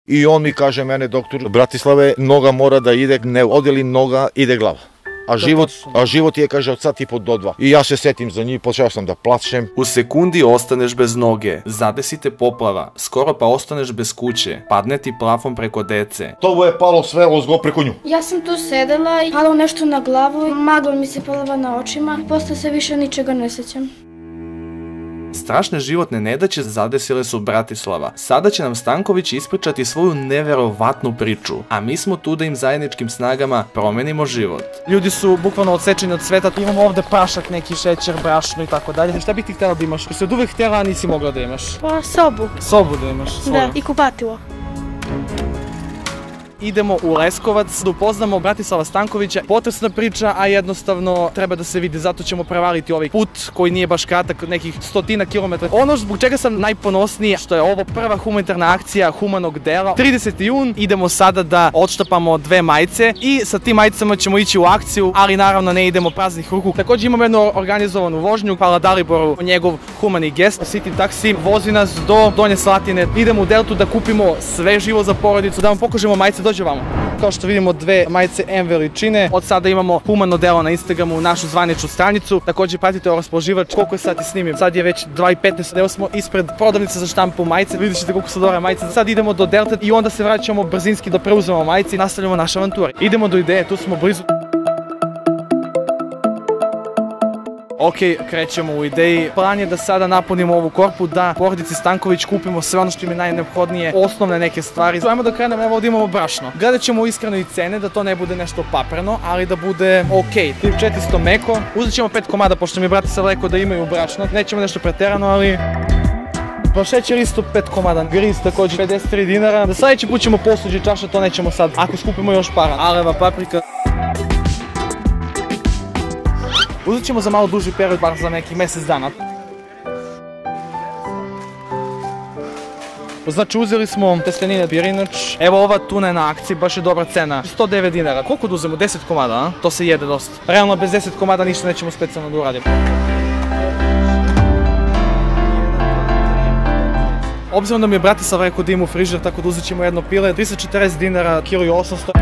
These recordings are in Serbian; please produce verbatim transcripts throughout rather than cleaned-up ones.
I on mi kaže, mene doktor Bratislave, noga mora da ide, ne ode li noga, ide glava. A život, a život je, kaže, od sat i po do dva. I ja se setim za njih, počeo sam da plačem. U sekundi ostaneš bez noge, zadesi te poplava, skoro pa ostaneš bez kuće, padne ti plafon preko dece. To je palo sve ozgo preko nju. Ja sam tu sedela i palo nešto na glavu, magla mi se palava na očima, posle se više ničega ne sećam. Strašne životne nedaće zadesile su Bratislava. Sada će nam Stanković ispričati svoju neverovatnu priču, a mi smo tu da im zajedničkim snagama promenimo život. Ljudi su bukvalno odsečeni od sveta, imamo ovde prašak, neki šećer, brašno i tako dalje. Šta bi ti htjela da imaš? Si od uvek htjela, a nisi mogla da imaš? Pa sobu. Sobu da imaš? Da, i kupatilo. Idemo u Leskovac da upoznamo Bratislava Stankovića. Potresna priča, a jednostavno treba da se vidi, zato ćemo prevaliti ovaj put koji nije baš kratak, nekih stotina kilometra. Ono zbog čega sam najponosniji, što je ovo prva humanitarna akcija humanog dela. trideseti jun, idemo sada da odštapamo dve majice i sa tim majicama ćemo ići u akciju, ali naravno ne idemo praznih ruku. Također imamo jednu organizovanu vožnju, hvala Daliboru, njegov humani gest. City Taxi vozi nas do Donje Slatine. Idemo u Deltu da kupimo sve živo za porodicu, da vam pokažemo majice. Dođe vamo. Kao što vidimo, dve majice M veličine. Od sada imamo humano delo na Instagramu, našu zvaničnu stranicu. Također pratite raspoloživač. Koliko je sati snimim? Sad je već dva i petnaest. Evo smo ispred prodavnice za štampu majice. Vidjet ćete koliko su dobre majice. Sad idemo do Delte i onda se vraćamo brzinski da preuzmemo majice i nastavljamo naše avanture. Idemo do Ideje, tu smo blizu. Ok, krećemo u Ideji. Plan je da sada napunimo ovu korpu, da porodici Stanković kupimo sve ono što im je najneophodnije, osnovne neke stvari. Ajmo da krenemo, evo ovdje imamo brašno. Gledat ćemo iskreno i cene, da to ne bude nešto papreno, ali da bude ok. Tip četiristo meko. Uzet ćemo pet komada, pošto mi je Bratislav rekao da imaju brašno. Nećemo nešto preterano, ali... Pa šećer isto pet komada, griz također pedeset tri dinara. Da sljedeći put ćemo posuđi čaša, to nećemo sad, ako skupimo još para. Aleva, paprika. Uzet ćemo za malo duži period, bar za neki mjesec dana. Znači uzeli smo testenine pirinač. Evo ova tuna je na akciji, baš je dobra cena. sto devet dinara. Koliko da uzemo? deset komada, a? To se jede dosta. Realno bez deset komada ništa nećemo specijalno da uradimo. Obzirom da mi je Bratislav rekao da ima u frižer, tako da uzet ćemo jedno pile. tristo četrdeset dinara, kilo i osamsto.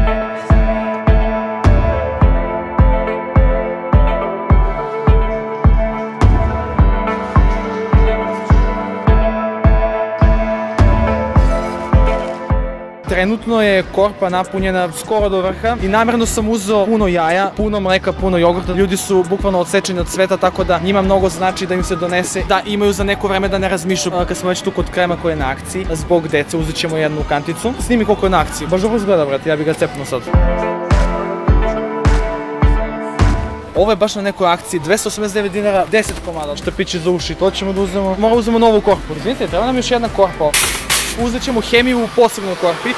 Trenutno je korpa napunjena skoro do vrha i namjerno sam uzeo puno jaja, puno mleka, puno jogurta. Ljudi su bukvalno odsečeni od sveta, tako da njima mnogo znači da im se donese, da imaju za neko vreme da ne razmišljaju. Kad smo već tu kod krema koji je na akciji, zbog dece uzet ćemo jednu kanticu. Snimi koliko je na akciji, baš dobro izgleda, brate, ja bih ga cepnuo sad. Ovo je baš na nekoj akciji, dvesta osamdeset devet dinara, deset komada, štapići za uši, to ćemo da uzmemo. Moramo uzmemo novu korpu. Izvinite, treba nam još jedna korpa. Uzet ćemo hemiju u posebnoj korpi.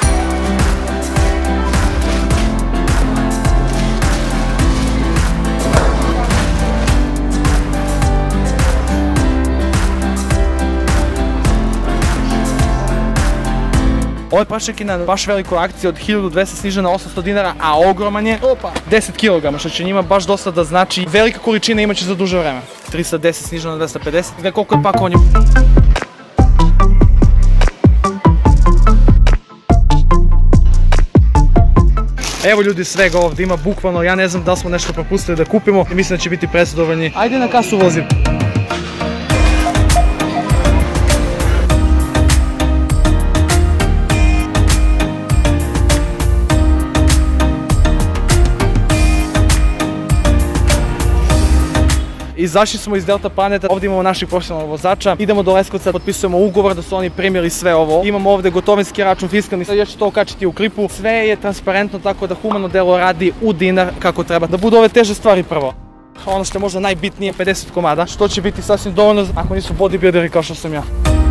Ovaj prašak je na baš velikoj akciji od hiljadu dvesta snižen na osamsto dinara, a ogroman je deset kilograma, što će njima baš dosta da znači. Velika količina imaće za duže vreme. trista deset sniženo na dvesta pedeset. Gledaj koliko je pakovanje. Evo ljudi, svega ovdje ima, bukvalno, ja ne znam da li smo nešto propustili da kupimo i mislim da će biti prezadovoljni. Ajde na kasu vozim. Izašli smo iz Delta Planeta, ovdje imamo naših profesionalnog vozača, idemo do Leskovca, potpisujemo ugovor da su oni primili sve ovo. Imamo ovdje gotovinski račun, fiskalni, sad ja ću to okačiti u klipu. Sve je transparentno, tako da humano delo radi u dinar kako treba. Da budu ove teže stvari prvo. Ono što je možda najbitnije, pedeset komada, što će biti sasvim dovoljno ako nisu bodybuilderi kao što sam ja.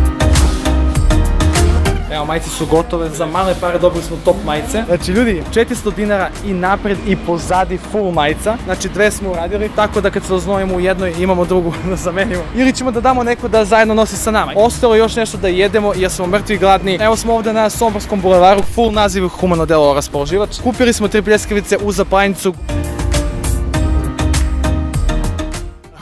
Evo, majice su gotove, za male pare dobili smo top majice. Znači ljudi, četiristo dinara i napred i pozadi full majica. Znači dve smo uradili, tako da kad se oznojimo u jednoj imamo drugu da zamenimo. Ili ćemo da damo neko da zajedno nosi sa nama. Ostalo još nešto da jedemo jer smo mrtvi i gladni. Evo smo ovdje na Somborskom bulevaru, full naziv humano delo raspoloživač. Kupili smo tri pljeskavice u zapalnicu.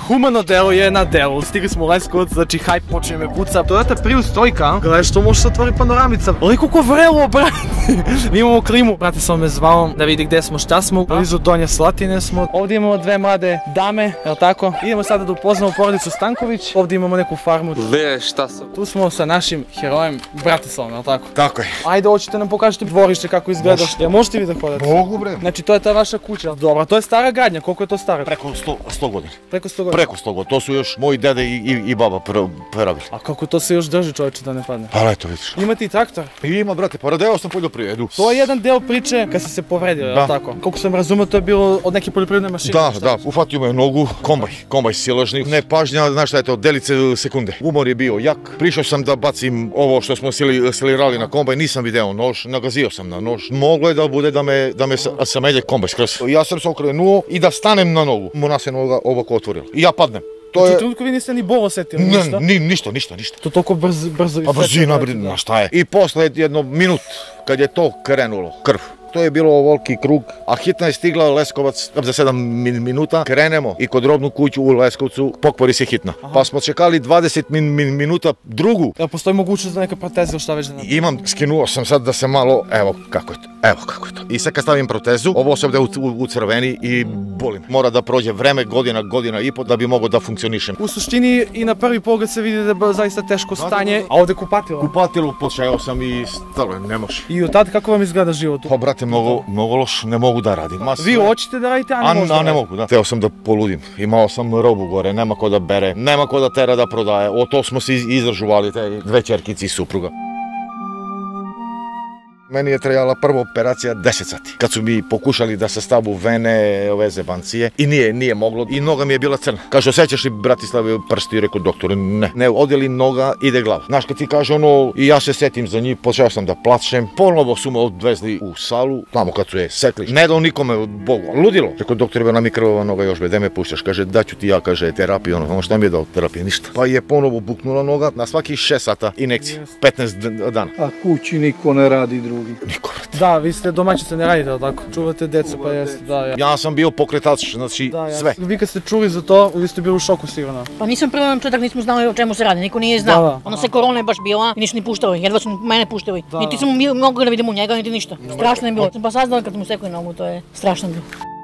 Humano delo je na delu, stigli smo u Leskovac, znači hajp počne me puca. Toyota Prius trojka, gledaj što može se otvori panoramica. Ali koliko vrelo, brate! Mi imamo klimu. Brate, sam me zvao da vidi gde smo, šta smo. Blizu Donje Slatine smo. Ovdje imamo dve mlade dame, jel tako? Idemo sada da upoznamo porodicu Stanković. Ovdje imamo neku farmu. Gledaj šta sam. Tu smo sa našim herojem Bratislavom, jel tako? Tako je. Ajde, hoćete nam pokažete dvorište kako izgleda. Ja, možete vi da hodate? Mogu bre. Znači to je ta vaša kuća. Dobro, to je stara gradnja, koliko je to stara? Preko sto godina. Preko sto godina? Preko sto godina, to su još moji dede i, i, i baba pravili. A kako to se još drži, čovječe, da ne padne? Pa eto vidiš. Ima ti traktor? Ima brate, pa radeo sam poljoprivredu. To je jedan deo priče kad si se povredio, jel tako? Koliko sam razumio, to je bilo od neke poljoprivredne mašine. Da, da, ufatio me nogu, kombaj, kombaj silažni, nepažnja, znaš šta je to, delice sekunde. Umor je bio jak, prišao sam da bacim ovo što smo silirali na kombaj, nisam video nož, nagazio sam na nož. Moglo je da bude da me, da me samelje kombaj skroz. Ja sam se okrenuo i da stanem na nogu, mona se noga ovako otvorila i ja padnem. To je... U trenutku vi niste ni bol osjetili, ništa? Ne, ništa, ništa, ništa. To toliko brzo, brzo... Pa brzina, brzina, šta je? I posle jedno minut, kad je to krenulo, krv. To je bilo ovoliki krug, a hitna je stigla Leskovac za sedam minuta. Krenemo i kod robnu kuću u Leskovcu pokvari se hitna. Pa smo čekali dvadeset minuta drugu. Jel postoji mogućnost da neka proteza ili šta već da napravim? Imam, skinuo sam sad da se malo, evo kako je to, evo kako je to. I sad kad stavim protezu, ovo se ovdje u crveni i bolim. Mora da prođe vreme, godina, godina i po da bi mogao da funkcionišem. U suštini i na prvi pogled se vidi da je zaista teško stanje, a ovdje kupatilo? Kupatilo, počeo sam i stalo, ne može. I od tada kako vam izgleda život? Pa brate, mnogo, mnogo loš, ne mogu da radim. Vi hoćete da radite, a ne možete da radite? A ne mogu, da. Teo sam da poludim. Imao sam robu gore, nema ko da bere, nema ko da tera da prodaje. O to smo se izdržuvali, te dve ćerkici i supruga. Meni je trajala prva operacija deset sati. Kad su mi pokušali da sastavu vene, ove zebancije i nije, nije moglo i noga mi je bila crna. Kaže, osjećaš li Bratislave prsti? I rekao, doktore, ne. Ne, odjeli noga, ide glava. Znaš, kad ti kaže ono, i ja se setim za njih, počeo sam da plačem. Ponovo su me odvezli u salu, tamo kad su je sekli. Ne dao nikome, Bogu, ludilo. Rekao, doktore, be nam je krvava noga još, be, gde me puštaš? Kaže, daću ti ja, kaže, terapiju, ono, ono šta mi je dao terapije, ništa. Pa je ponovo buknula noga, na svaki šest sata injekcije, petnaest dana. A kući niko ne radi drugi. Niko, brate. Da, vi ste domaćice, ne radite, tako? Čuvate decu, pa jeste, da, ja. Ja sam bio pokretač, znači sve. Vi kad ste čuli za to, vi ste bili u šoku sigurno. Pa nisam prvi četak, nismo znali o čemu se radi, niko nije znao. Onda se korona je baš bila i nisu ni puštali, jedva su mene puštali. Niti smo mogli da vidimo njega, niti ništa. Strašno je bilo. Sam pa saznala kad mu sekli nogu, to je strašno bilo.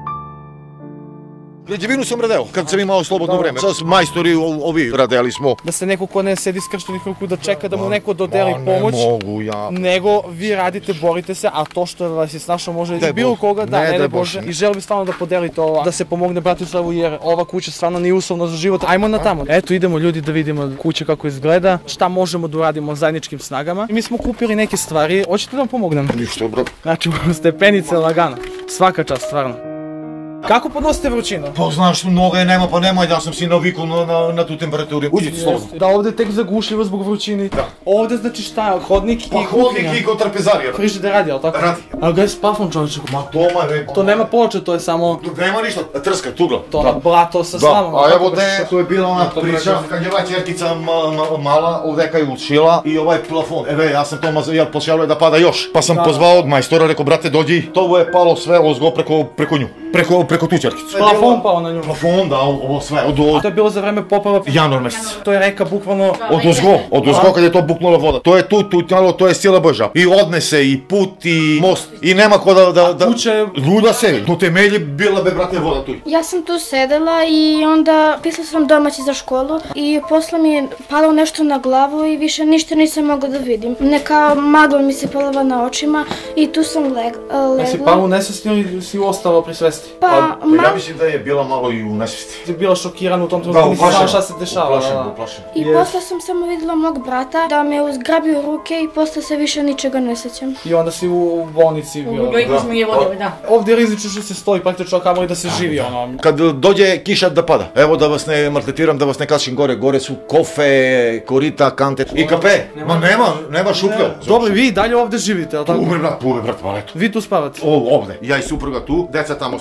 Građevinu sam radeo, kad sam imao slobodno vreme. Sad majstori ovi radeli smo. Da se neko ko ne sedi skrštenih ruku da čeka da mu neko dodeli pomoć. Ne mogu ja. Nego vi radite, borite se, a to što vas je snašao može i bilo koga, da, ne da Bože. I želim bi stvarno da podelite ovo, da se pomogne Bratislavu jer ova kuća stvarno nije uslovna za život. Ajmo na tamo. Eto idemo ljudi da vidimo kuća kako izgleda, šta možemo da uradimo zajedničkim snagama. I mi smo kupili neke stvari, hoćete da vam pomognem? Ništa, bro. Znači stepenice lagano, svaka čast stvarno. Kako podnosite vrućinu? Pa znaš, noga je nema, pa nemoj da sam si navikao na, na, na tu temperaturu. Uđite slobodno. Da ovdje tek zagušljivo zbog vrućini. Da. Ovdje znači šta je, hodnik i kuhinja. Pa hodnik i kod trapezarija. Frižider radi, jel tako? Radi. A gdje je s plafon čovječe? Ma to ma ne. To nema ploče, to je samo... Nema ništa, trska, tugla. To na blato sa slamom. Da, a evo te, to je bila ona priča, kad je ova čerkica mala, ovdje je učila i ovaj plafon. Eve, ja sam to mazao, ja počelo da pada još. Pa sam pozvao od majstora, rekao, brate, dođi. To je palo sve ozgo preko nju, preko tu čerkicu. Plafon pao na nju. Plafon, da, ovo sve, od... To je bilo za vreme poplava... januar mesec. To je reka bukvalno... Od ozgo, od ozgo kad je to buknula voda. To je tu, tu tjelo, to je sila Božja. I odnese, i put, i most. I nema ko da... da, da... Kuće... Luda se, do temelji bila be, brate, voda tu. Ja sam tu sedela i onda pisala sam domaći za školu i posle mi je palo nešto na glavu i više ništa nisam mogla da vidim. Neka magla mi se palava na očima i tu sam legla. Jesi palo u nesvesti ili si ostala pri svesti? Pa, ja mislim da je bila malo i u nesvesti. Ti je bila šokirana u tom trenutku, nisi znala šta se dešava. Uplašen, uplašen. I posle sam samo videla mog brata da me uzgrabio ruke i posle se više ničega ne sećam. I onda si u bolnici bila. U dojku smo je vodili, da. Ovdje je rizično što se stoji praktično kamoli da se živi ono. Kad dođe kiša da pada, evo da vas ne maltretiram, da vas ne kačim gore, gore su kofe, korita, kante i kape. Ma nema, nema šuplja. Dobro, vi dalje ovdje živite, jel tako? Uve brat, uve brat, pa eto. Vi tu spavate? Ovdje, ja i supruga tu, deca tamo spavaju u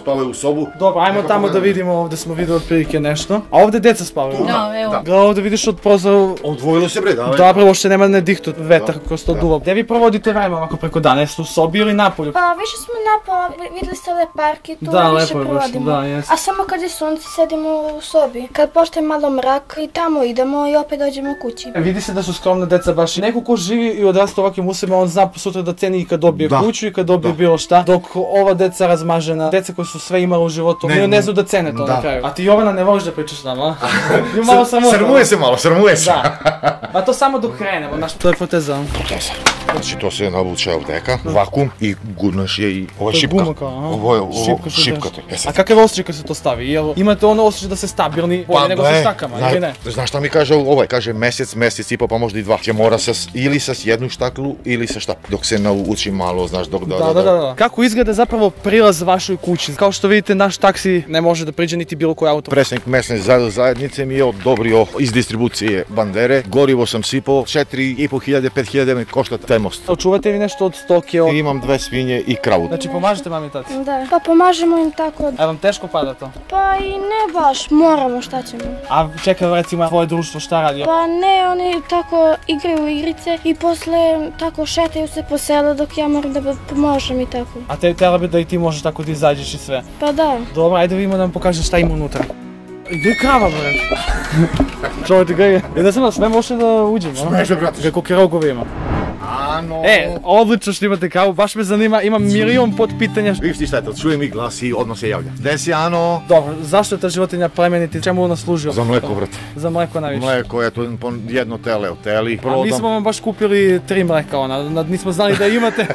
sobu. Dobro, ajmo tamo da vidimo, ovde smo videli otprilike nešto. A ovde deca spavaju. Da, evo. Gle, ovde vidiš od prozora. Odvojilo se bre, da. Da, prvo uopšte nema ne dihtu vetar kroz to duva. Gde vi provodite vreme ovako preko dana? Jeste u sobi ili napolju? Pa više smo napolju, videli ste ove parke, tu Da, više lepo je baš, provodimo. da, jest. A samo kad je sunce sedimo u sobi. Kad postane malo mrak i tamo idemo i opet dođemo kući. Vidi se da su skromna deca baš. Neko ko živi i odrasta ovakvim usevima, on zna sutra da ceni i kad dobije Da. kuću i kad dobije Da. bilo šta. Dok ova deca razmažena, deca koji su sve imali u životu, Ne, ne, ne znaju da cene to da. na kraju. A ti Jovana ne voliš da pričaš s nama, a? Ima malo sramota. Srmuje se malo, srmuje se. Da. A to samo dok krenemo, znaš, to je proteza. Proteza. Znači to se navuče ovdeka, vakum i gurneš je i ovo je To je šipka. guma kao, aha. Ovo je ovo, Šipka što šipka. daš. to je. E A sad, kakav osjećaj kad se to stavi? Jel imate ono osjećaj da ste stabilni bolje nego sa gle, štakama, zna- ili ne? Znaš šta mi kaže ovaj? Kaže mesec, mesec i po, pa možda i dva. Će mora sa, ili sa jednu štaklu ili sa štap. Dok se nauči malo, znaš, dok da... Da, da, da, da. Kako izgleda zapravo prilaz vašoj kući? Kao što vidite, naš taksi ne može da priđe niti bilo koji auto. Predsjednik mesne za- zajednice mi je odobrio iz distribucije bandere. Gorivo sam sipao, četiri i po hiljade, pet hiljade mi košta taj most. Očuvate vi nešto od stoke? Od... Imam dve svinje i kravu. Znači pomažete mami i tati? Da. Pa pomažemo im tako. A vam teško pada to? Pa i ne baš, moramo, šta ćemo. A čekaj, recimo, tvoje društvo šta radi? Pa ne, oni tako igraju igrice i posle tako šetaju se po selu dok ja moram da pomožem i tako. A te tela bi da i ti možeš tako da izađeš i sve. Pa da. Dobro, ajde vidimo da vam pokažeš šta ima unutra. Gdje je krava, bret? Čovjek ti gledaj. E da sam nas, smemo uopšte da uđemo, a? Smeže, brate. Kako rogovi ima. Ano. E, odlično što imate kravu, baš me zanima, imam milion potpitanja. Viš ti šta je to, čujem i glas i odmah se javlja. Gde si, Ano? Dobro, zašto je ta životinja plemeniti, čemu ona služi? Za mleko, brate. Za mleko najviše. Mleko je to po jedno tele od teli. A mi smo vam baš kupili tri mleka, ona, nad- nismo znali da imate.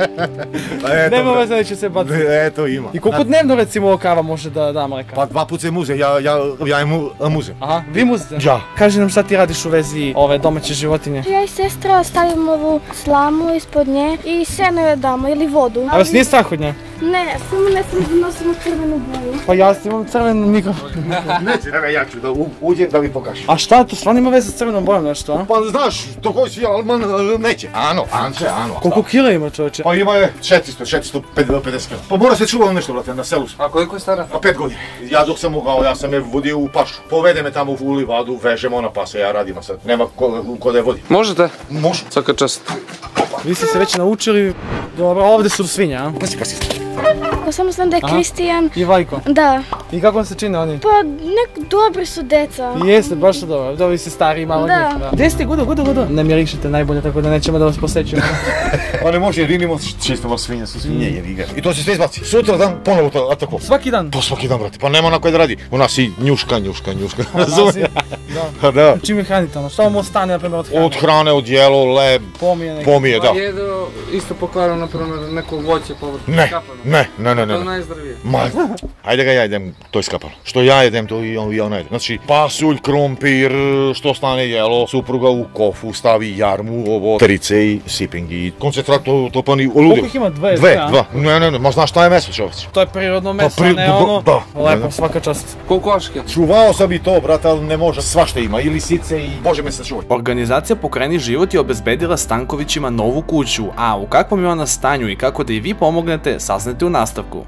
Eto, Nema brate. veze da će se baciti. Eto ima. I koliko dnevno recimo krava može da da mleka? Pa dva put se muze, ja, ja, ja mu muze. Aha, vi muzite? Ja. Kaži nam šta ti radiš u vezi ove domaće životinje. Ja i sestra stavimo ovu slamu ispod nje i seno joj damo ili vodu. A vas nije strah od nje? Ne, samo ne smemo da nosimo crvenu boju. Pa ja imam crven mikrofon. Neće, evo ja ću da u- uđem da mi pokažem. A šta, to stvarno ima veze s crvenom bojom nešto, a? Pa znaš, to koji si Alman, e, neće. Ano, Anče, Ano. Koliko kila ima čovječe? Pa ima je četiristo, četiristo pedeset kila. Pa mora se čuvao nešto, brate, na selu sam. A koliko je stara? Pa pet godina. Ja dok sam mogao, ja sam je vodio u pašu. Povede me tamo u livadu, vežemo na pase, ja radim sad. Nema ko, ko da je vodi. Možete? Može. Svaka čast. Vi ste se već naučili. Dobro, ovdje su svinja, a? Pasi, pasi. Pa samo znam da je Aha. Kristijan. I Vajko. Da. I kako vam se čine oni? Pa nek dobri su deca. Jeste, baš su dobro. Dobro, vi ste stariji malo od Da. njih. Gdje ste? Gudo, gudo, gudo. Ne mirišite najbolje, tako da nećemo da vas posećujemo. Pa ne može, jer imamo čistimo svinje, su svinje, jebi ga. I to se sve izbaci. Sutra dan ponovo to atako. Svaki dan. To svaki dan, brate, pa nema na koje da radi. U nas i njuška, njuška, njuška. Nazi- Razumije? Da. Pa da. Čim je hranite ono? Šta vam ostane, na primjer, od hrane? Od hrane, od jelo, leb, Pomije neki. pomije, da. Pa jedu isto pokvarano, na primjer, neko voće, povrće, Ne, skapano. ne, ne, ne, To je ne. najzdravije. Ma, ajde ga ja jedem, to je skapano. Što ja jedem, to i on, i ona jede. Znači, pasulj, krompir, što stane jelo, supruga u kofu stavi jarmu, ovo, terice i siping i koncentrat, to, to pa ni uludilo. Koliko ih ima? Dve, Dve, a? dva. Ne, ne, ne, ma znaš šta je meso, čovječ? To je prirodno meso, pri- ne da, ono. da. Lepo, Da, da. svaka čast. Kokoške. Čuvao sam i to, brate, ali ne može, svašta ima, i lisice i bože me sačuvaj. Organizacija Pokreni život je obezbedila Stankovićima novu kuću, a u kakvom je ona stanju i kako da i vi pomognete, saznate u nastavku.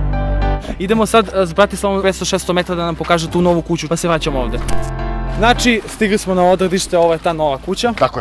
Idemo sad s Bratislavom petsto šesto metara da nam pokaže tu novu kuću, pa se vraćamo ovde. Znači, stigli smo na odredište, ovo je ta nova kuća, Tako je.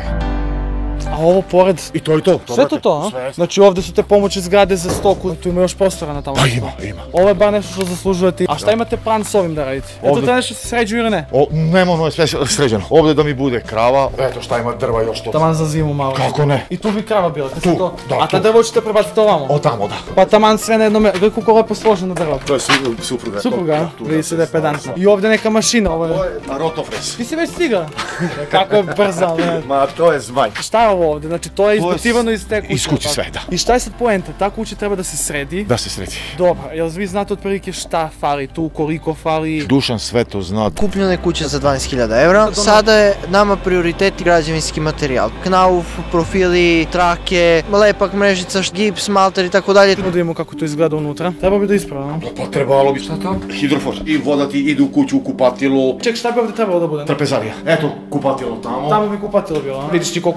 a ovo pored... I to je to. Sve brate. to to, a? Sve. Znači ovdje su te pomoći zgrade za stoku, tu ima još prostora na tamo. Pa ima, ima. Ovo je bar nešto što zaslužujete. A šta imate plan s ovim da radite? Eto Ovdje- to nešto se sređuje ili ne? O, nema ono je sve sređeno. Ovdje da mi bude krava, eto šta ima drva još to. Taman za zimu malo. Kako ne? I tu bi krava bila, kad Tu, se to... da, A ta tu. drvo ćete prebaciti ovamo? O tamo, da. Pa taman sve na jednom mjestu. Gledaj koliko lepo složeno drvo. To je su, supruga. Supruga, a? Tu, Vidi se da je pedantna. I ovdje neka mašina, ovo To je... je rotofres. Ti si već stigao? Kako je brza, ne? Ma to je zmaj. Šta je ovo ovdje? Znači to je To je izbacivano iz te kuće. iz kuće tako? sve, da. I šta je sad poenta? Ta kuća treba da se sredi. Da se sredi. Dobro, jel vi znate otprilike šta fali tu, koliko fali? Dušan sve to zna. Kupljena je kuća za dvanaest hiljada eura. Sada je nama prioritet građevinski materijal. Knauf, profili, trake, lepak, mrežica, gips, malter i tako dalje. Da vidimo kako to izgleda unutra. Treba bi da ispravimo. Pa trebalo bi. Šta to? Hidrofor. I voda ti ide u kuću, kupatilo. Ček, šta bi ovdje trebalo da bude? Trpezarija. Eto, kupatilo tamo. Tamo bi kupatilo bilo, a? Vidiš ti koliko je to loše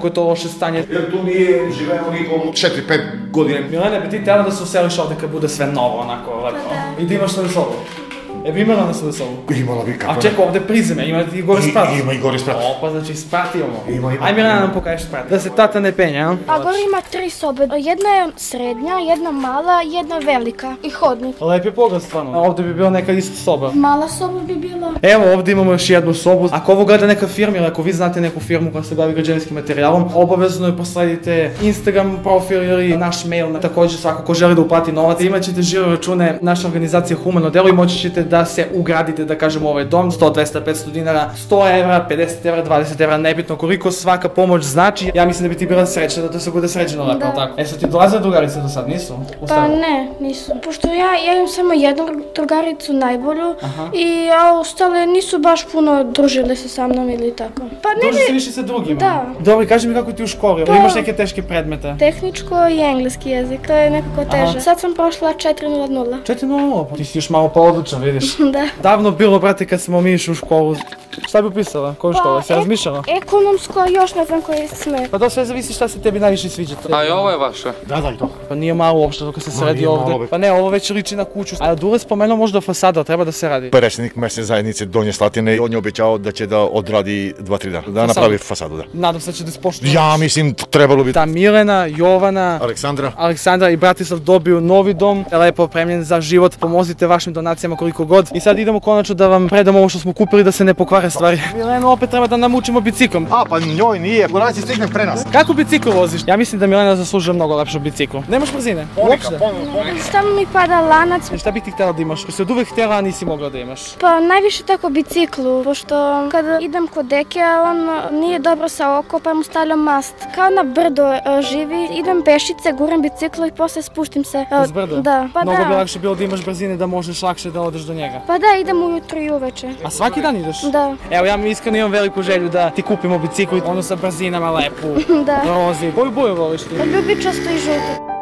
stanje. Jer tu nije živemo nikom četiri pet godine. Milena, bi ti tela da se useliš ovde kad bude sve novo, onako, lepo? I da imaš svoju sobu? E bi imala na svoju sobu? Imala bi kako. A čekaj, ovde prizeme, ima i gore sprat? Ima i gore sprat. O, pa znači sprat imamo. Ima, ima. Aj Milena nam pokažeš sprat. Da se tata ne penja, a? A gore ima tri sobe. Jedna je srednja, jedna mala, jedna velika i hodnik. Lep je pogled stvarno. A ovde bi bila neka isto soba. Mala soba bi bila. Evo, ovde imamo još jednu sobu. Ako ovo gleda neka firma ili ako vi znate neku firmu koja se bavi građevinskim materijalom, obavezno je prosledite Instagram profil ili naš mail. Također svako ko želi da uplati novac. Imat ćete žiro račune naše organizacije Humano delo i moći ćete da se ugradite, da kažemo, ovaj dom. sto, dvesta, petsto dinara, sto evra, pedeset evra, dvadeset evra, nebitno koliko svaka pomoć znači. Ja mislim da bi ti bila srećna da to se bude sređeno lepo, tako? E, su ti dolazile drugarice do sad, nisu? Pa ne, nisu. Pošto ja, ja imam samo jednu drugaricu najbolju i a ostale nisu baš puno družile se sa mnom ili tako. Pa ne Druži bi... se više sa drugima? Da. Dobro, kaži mi kako ti u školi, ili imaš neke teške predmete? Tehničko i engleski jezik, to je nekako teže. Sad sam prošla četiri nula nula. četiri nula nula, pa ti si još malo poodličan, vidiš. Da. Davno bilo, brate, kad smo mi išli u školu. Šta bi upisala? Koju školu? Se razmišljala? Ekonomsko, još ne znam koji smer. Pa to sve zavisi šta se tebi najviše sviđa. A i ovo je vaše? Da, da, i to. Pa nije malo uopšte dok se sredi ovde. Pa ne, ovo već liči na kuću. A Dule spomenuo možda fasada, treba da se radi. Predsjednik mesne zajednice Donje Slatine, on je obećao da će da odradi dva tri dana, da napravi fasadu, da. Nadam se da će da ispoštuje. Ja mislim, trebalo bi... Ta Milena, Jovana, Aleksandra. Aleksandra i Bratislav dobiju novi dom, lepo opremljen za život. Pomozite vašim donacijama koliko god. I sad idemo konačno da vam predamo ovo što smo kupili da se ne pokvare stvari. Milena opet treba da namučimo biciklom. A, pa njoj nije, Goranci stigne pre nas. Kako bicikl voziš? Ja mislim da Milena zaslužuje mnogo lepšu biciklu. Nemaš brzine? Uopšte? Tamo mi pada lanac. Šta bi ti htjela da imaš? Ko si od uvek htjela, a nisi mogla da imaš? Pa najviše tako biciklu, pošto kada idem kod deke, on nije dobro sa oko, pa mu stavljam mast. Kao na brdo živi, idem pešice, guram biciklu i posle spuštim se. Uz brdo? Da. Pa Mnogo da. bi lakše bilo da imaš brzine da možeš lakše da odeš do njega. Pa da, idem ujutro i uveče. A svaki dan ideš? Da. Evo, ja mi iskreno imam veliku želju da ti kupimo biciklu, ono sa brzinama lepu, Da. rozi. Koju boju voliš ti? Ljubičasto i žuto.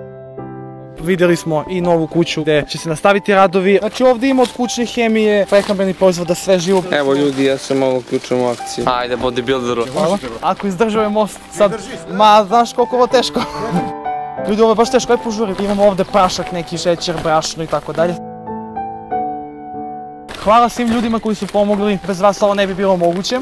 Vidjeli smo i novu kuću gdje će se nastaviti radovi. Znači ovdje ima od kućne hemije, prehrambeni proizvoda, sve živo. Evo ljudi, ja sam malo uključujem u akciju. Ajde, bodybuilderu. Hvala. Ako izdrži ovaj most, sad, ma znaš koliko ovo teško. Ljudi, ovo je baš teško, aj požuri. Imamo ovdje prašak, neki šećer, brašno i tako dalje. Hvala svim ljudima koji su pomogli, bez vas ovo ne bi bilo moguće.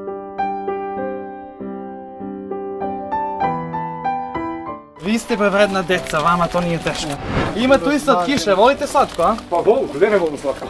Vi ste prevredna deca, vama to nije teško. Ima tu i slatkiše, volite slatko, a? Pa volu, gdje ne volim slatko?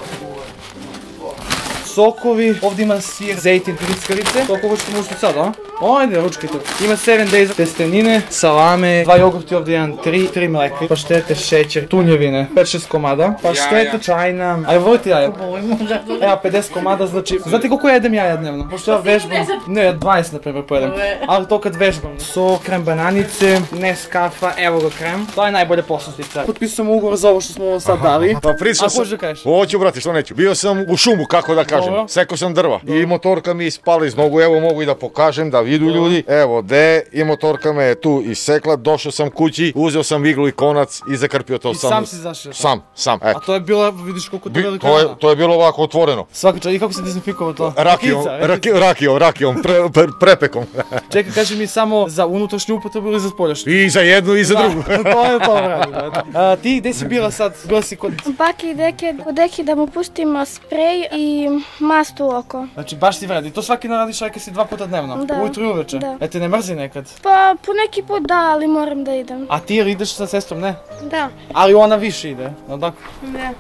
Sokovi, ovdje ima sir, zejtin, grickarice. Toliko hoćete možete sad, a? Ajde, ručkajte. Ima sedam days, testenine, salame, dva jogurti ovdje, jedan, tri, tri mleke, paštete, šećer, tunjevine, pet šest komada, paštete, čajna. Ajde, volite jaja? Evo, pedeset komada, znači, znate koliko jedem jaja dnevno? Pošto ja vežbam, ne, dvadeset na primjer pojedem, ali to kad vežbam. So, krem bananice, Nescafa, evo ga krem, to je najbolje poslastica. Potpisujemo ugovor za ovo što smo vam sad dali. Pa pričao A sam... hoćeš da kažeš? Hoću, brate, što neću. Bio sam u šumu, kako da kažem. Dobro. Sekao sam drva. I motorka mi je ispala iz nogu, evo mogu i da pokažem, da vidu ljudi. Evo, de, i motorka me je tu isekla, došao sam kući, uzeo sam iglu i konac i zakrpio to I sam. sam si zašio? Sam, sam, e. A to je bilo, vidiš koliko to Bi- velika to, je, rana. to je bilo ovako otvoreno. Svaka čast, i kako se dezinfikovao to? Rakijom, Rakica, raki, rakijom, rakijom, pre, pre, prepekom. Čekaj, kaži mi samo za unutrašnju upotrebu ili za spoljašnju? I za jednu i za drugu. To je to, brate, brate. A, ti, gde si bila sad? Bila si kod... Baki i deke, kod deke da mu pustim sprej i mast u oko. Znači, baš ti vredi. To svaki dan radiš reke si dva puta dnevno? Da. Ujutro i uveče? Da. E, te ne mrzi nekad? Pa po neki put da, ali moram da idem. A ti ideš sa sestrom, ne? Da. Ali ona više ide, jel tako? Ne.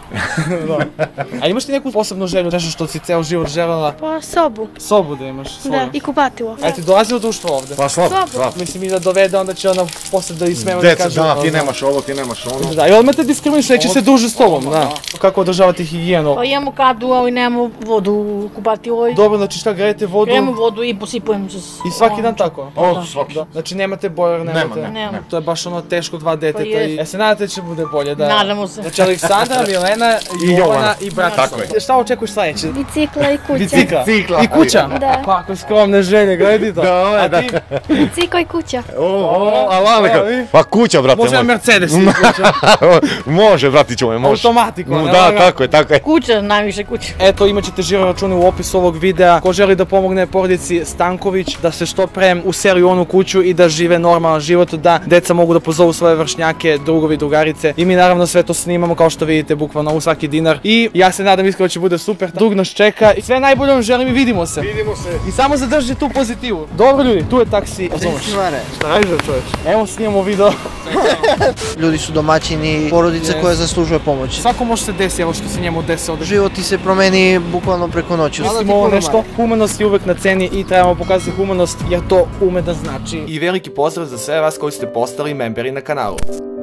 Da. A imaš ti neku posebnu želju, nešto što si ceo život željela? Pa sobu. Sobu da imaš svoju? Da, i kupatilo. A ti dolazi u društvo ovde? Pa slabo, Slabo. slabo. Mislim i da dovede, onda će ona posle da ismeva da Deca, kaže... da, to, ti da. nemaš ovo, ti nemaš ono. Da, i odmah te diskriminiš, neće se družiti s tobom, da. Kako održavati higijenu? Pa imamo kadu, ali nemamo vodu u kupatilo. Dobro, znači šta, grejete vodu? Grejemo vodu i posipujemo se. s- I svaki dan tako? O, svaki. Da. Znači nemate bojar, nemate? Nema, ne. Nema. To je baš ono teško, dva deteta Pa jest. i... E se nadate da će bude bolje, da... Nadamo se. Znači Aleksandra, Milena, I Jovana Jovana. i Bratislav. Tako je. Šta očekuješ sledeće? Bicikla i kuća. Bicikla? Bicikla. I kuća? Da. Kako skromne želje, gledaj to. Da, ovo je, A da. ti? Bicikla i kuća. O, o, a Evo, laleka. vidi. Pa kuća, brate Može moj. Mercedes i kuća. Može, bratiću moj, može. Automatiku, Mm, ne Da, laga. tako je, tako je. Kuća, najviše kuća. Eto, imat ćete žiro račune u opisu ovog videa. Ko želi da pomogne porodici Stanković, da se što pre useli u onu kuću i da žive normalan život, da deca mogu da pozovu svoje vršnjake, drugovi, drugarice i mi naravno sve to snimamo kao što vidite bukvalno u svaki dinar i ja se nadam iskreno da će bude super. Drug nas čeka i sve najbolje vam želim i vidimo se. Vidimo se. I samo zadržite tu pozitivu. Dobro ljudi, tu je taksi. Šta radiš čovječ? Evo snimamo video. Ljudi su domaćini, porodice koje zaslužuje pomoć. Svako može se desi, evo što se njemu desi ovdje. Život ti se promeni bukvalno preko noći. Mislim ovo nešto, humanost je uvek na ceni i trebamo pokazati humanost jer to ume da znači. I veliki pozdrav za sve vas koji ste postali memberi na kanalu.